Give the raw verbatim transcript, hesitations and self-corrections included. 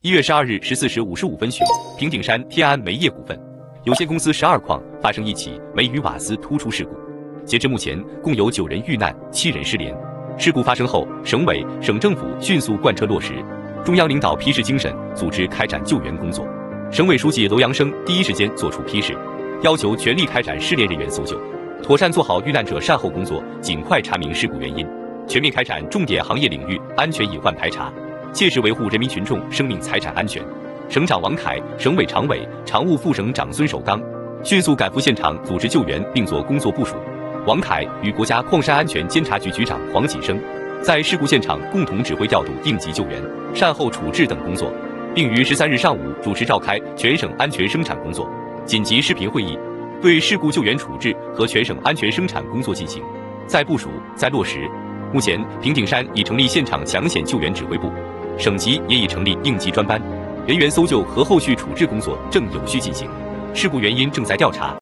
一月十二日十四时五十五分许，平顶山天安煤业股份有限公司十二矿发生一起煤与瓦斯突出事故，截至目前，共有九人遇难，七人失联。事故发生后，省委、省政府迅速贯彻落实中央领导批示精神，组织开展救援工作。省委书记楼阳生第一时间作出批示，要求全力开展失联人员搜救，妥善做好遇难者善后工作，尽快查明事故原因，全面开展重点行业领域安全隐患排查，切实维护人民群众生命财产安全。省长王凯、省委常委、常务副省长孙守刚迅速赶赴现场组织救援并做工作部署。王凯与国家矿山安全监察局局长黄锦生在事故现场共同指挥调度应急救援、善后处置等工作，并于十三日上午主持召开全省安全生产工作紧急视频会议，对事故救援处置和全省安全生产工作进行再部署、再落实。目前，平顶山已成立现场抢险救援指挥部，省级也已成立应急专班，人员搜救和后续处置工作正有序进行，事故原因正在调查。